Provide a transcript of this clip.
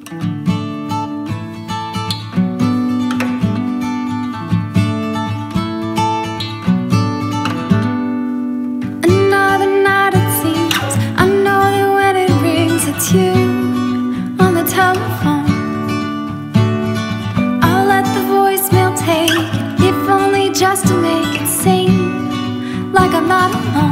Another night it seems. I know that when it rings, it's you on the telephone. I'll let the voicemail take it, if only just to make it seem like I'm not alone.